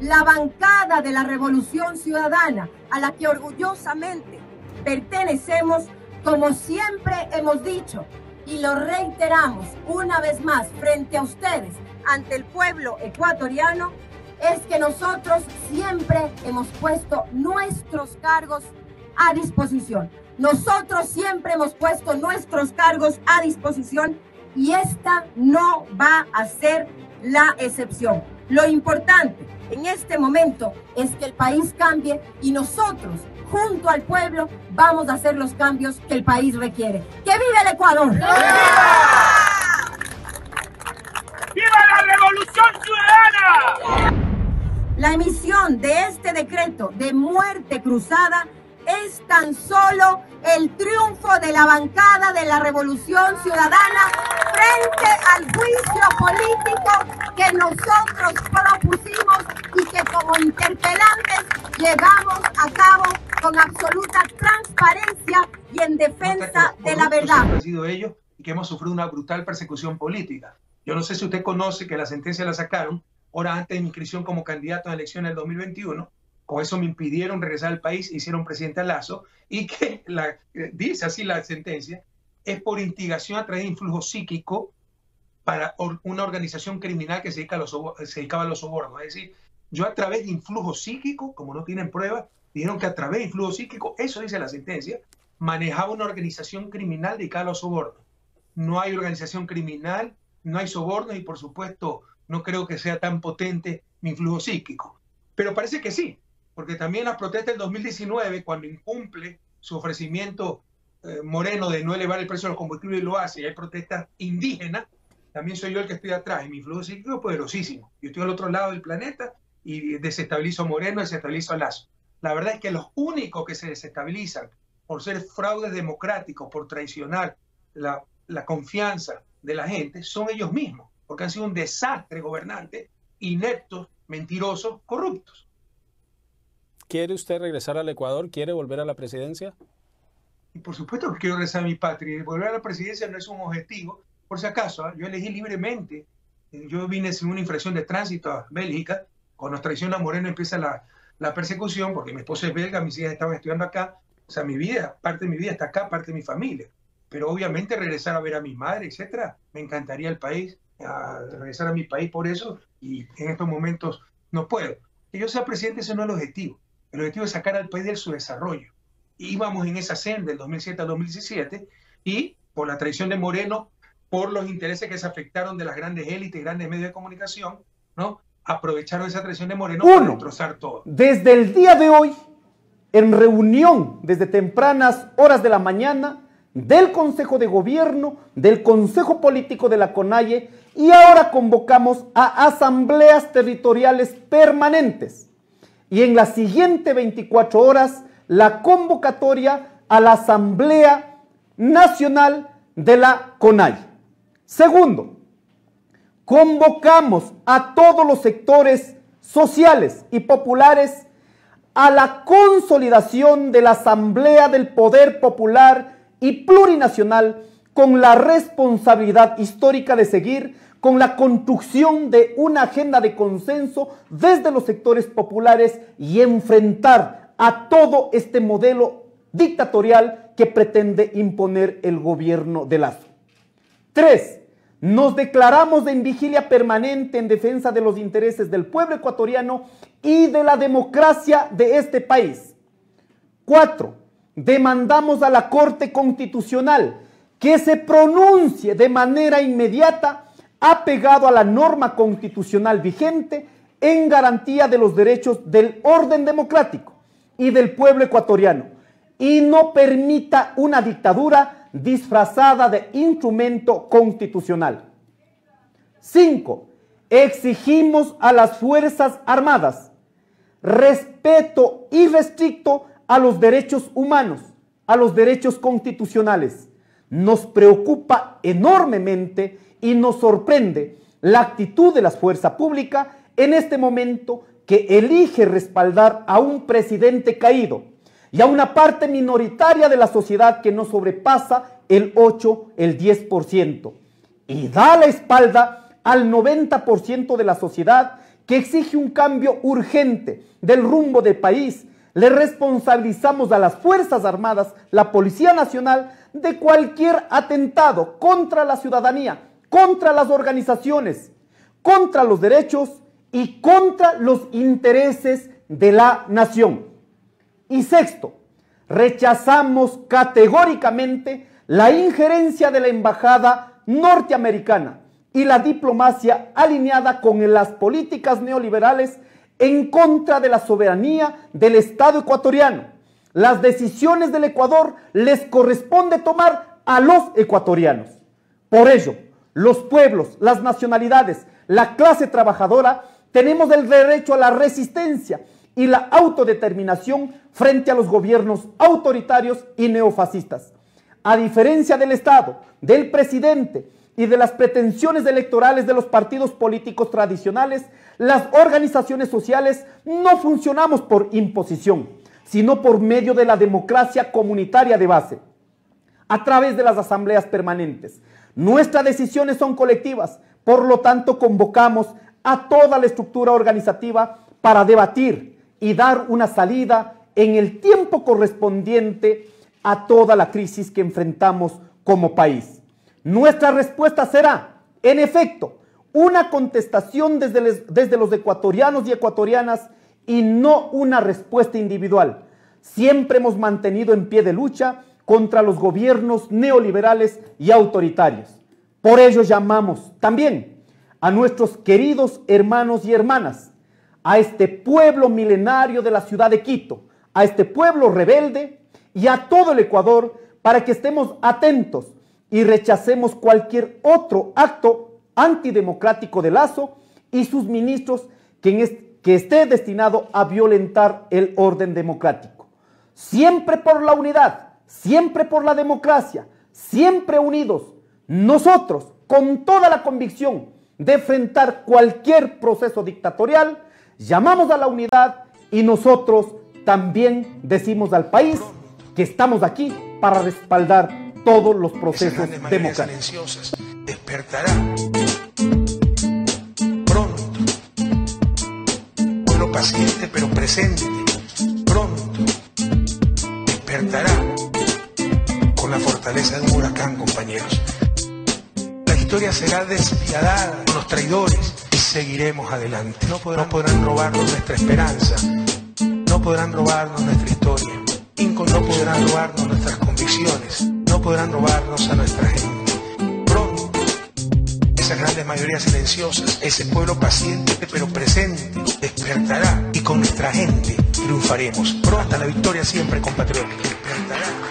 la bancada de la Revolución Ciudadana, a la que orgullosamente pertenecemos, como siempre hemos dicho, y lo reiteramos una vez más frente a ustedes, ante el pueblo ecuatoriano, es que nosotros siempre hemos puesto nuestros cargos a disposición. Nosotros siempre hemos puesto nuestros cargos a disposición y esta no va a ser la excepción. Lo importante en este momento es que el país cambie y nosotros, junto al pueblo, vamos a hacer los cambios que el país requiere. ¡Que viva el Ecuador! ¡Viva! ¡Viva la Revolución Ciudadana! La emisión de este decreto de muerte cruzada es tan solo el triunfo de la bancada de la Revolución Ciudadana frente al juicio político que nosotros propusimos y que como interpelantes llevamos a cabo con absoluta transparencia y en defensa de la verdad. Han sido ellos y que hemos sufrido una brutal persecución política. Yo no sé si usted conoce que la sentencia la sacaron horas antes de mi inscripción como candidato a elecciones del 2021. Con eso me impidieron regresar al país, hicieron presidente a Lazo, y que dice así la sentencia, es por instigación a través de influjo psíquico para una organización criminal que se dedicaba a los sobornos. Es decir, yo a través de influjo psíquico, como no tienen pruebas, dijeron que a través de influjo psíquico, eso dice la sentencia, manejaba una organización criminal dedicada a los sobornos. No hay organización criminal, no hay sobornos y por supuesto no creo que sea tan potente mi influjo psíquico. Pero parece que sí. Porque también las protestas del 2019, cuando incumple su ofrecimiento Moreno de no elevar el precio de los combustibles y lo hace, y hay protestas indígenas, también soy yo el que estoy atrás, y mi influjo psíquico es poderosísimo. Yo estoy al otro lado del planeta y desestabilizo a Moreno, desestabilizo a Lazo. La verdad es que los únicos que se desestabilizan por ser fraudes democráticos, por traicionar la confianza de la gente, son ellos mismos, porque han sido un desastre gobernante, ineptos, mentirosos, corruptos. ¿Quiere usted regresar al Ecuador? ¿Quiere volver a la presidencia? Y por supuesto que quiero regresar a mi patria. Y volver a la presidencia no es un objetivo. Por si acaso, yo elegí libremente. Yo vine sin una infracción de tránsito a Bélgica. Cuando nos traiciona Moreno empieza la persecución, porque mi esposa es belga, mis hijas estaban estudiando acá. O sea, mi vida, parte de mi vida está acá, parte de mi familia. Pero obviamente regresar a ver a mi madre, etcétera, me encantaría el país, regresar a mi país por eso. Y en estos momentos no puedo. Que yo sea presidente, ese no es el objetivo. El objetivo es sacar al país de su desarrollo. Íbamos en esa senda del 2007 al 2017 y por la traición de Moreno, por los intereses que se afectaron de las grandes élites, grandes medios de comunicación, ¿no? Aprovecharon esa traición de Moreno para destrozar todo. Desde el día de hoy, en reunión desde tempranas horas de la mañana del Consejo de Gobierno, del Consejo Político de la CONAIE, y ahora convocamos a asambleas territoriales permanentes. Y en las siguientes 24 horas, la convocatoria a la Asamblea Nacional de la CONAIE. Segundo, convocamos a todos los sectores sociales y populares a la consolidación de la Asamblea del Poder Popular y Plurinacional con la responsabilidad histórica de seguir con la construcción de una agenda de consenso desde los sectores populares y enfrentar a todo este modelo dictatorial que pretende imponer el gobierno de Lazo. 3. Nos declaramos en vigilia permanente en defensa de los intereses del pueblo ecuatoriano y de la democracia de este país. 4. Demandamos a la Corte Constitucional que se pronuncie de manera inmediata apegado a la norma constitucional vigente en garantía de los derechos del orden democrático y del pueblo ecuatoriano y no permita una dictadura disfrazada de instrumento constitucional. 5. Exigimos a las Fuerzas Armadas respeto irrestricto a los derechos humanos, a los derechos constitucionales. Nos preocupa enormemente y nos sorprende la actitud de la fuerza pública en este momento que elige respaldar a un presidente caído y a una parte minoritaria de la sociedad que no sobrepasa el 8, el 10%, y da la espalda al 90% de la sociedad que exige un cambio urgente del rumbo del país, le responsabilizamos a las Fuerzas Armadas, la Policía Nacional, de cualquier atentado contra la ciudadanía, contra las organizaciones, contra los derechos y contra los intereses de la nación. Y sexto, rechazamos categóricamente la injerencia de la embajada norteamericana y la diplomacia alineada con las políticas neoliberales en contra de la soberanía del Estado ecuatoriano. Las decisiones del Ecuador les corresponde tomar a los ecuatorianos. Por ello, los pueblos, las nacionalidades, la clase trabajadora, tenemos el derecho a la resistencia y la autodeterminación frente a los gobiernos autoritarios y neofascistas. A diferencia del Estado, del presidente y de las pretensiones electorales de los partidos políticos tradicionales, las organizaciones sociales no funcionamos por imposición, sino por medio de la democracia comunitaria de base, a través de las asambleas permanentes. Nuestras decisiones son colectivas, por lo tanto convocamos a toda la estructura organizativa para debatir y dar una salida en el tiempo correspondiente a toda la crisis que enfrentamos como país. Nuestra respuesta será, en efecto, una contestación desde los ecuatorianos y ecuatorianas y no una respuesta individual. Siempre hemos mantenido en pie de lucha contra los gobiernos neoliberales y autoritarios. Por ello llamamos también a nuestros queridos hermanos y hermanas, a este pueblo milenario de la ciudad de Quito, a este pueblo rebelde y a todo el Ecuador para que estemos atentos y rechacemos cualquier otro acto antidemocrático de Lazo y sus ministros que esté destinado a violentar el orden democrático. Siempre por la unidad, siempre por la democracia, siempre unidos, nosotros con toda la convicción de enfrentar cualquier proceso dictatorial, llamamos a la unidad y nosotros también decimos al país que estamos aquí para respaldar todos los procesos democráticos. Despertará pronto, pueblo paciente pero presente, pronto despertará con la fortaleza de un huracán, compañeros. La historia será despiadada con los traidores y seguiremos adelante. No podrán robarnos nuestra esperanza, no podrán robarnos nuestra historia, no podrán robarnos nuestras convicciones, no podrán robarnos a nuestra gente. Pronto, esas grandes mayorías silenciosas, ese pueblo paciente pero presente, despertará y con nuestra gente triunfaremos. Pronto, hasta la victoria siempre, compatriotas. Despertará.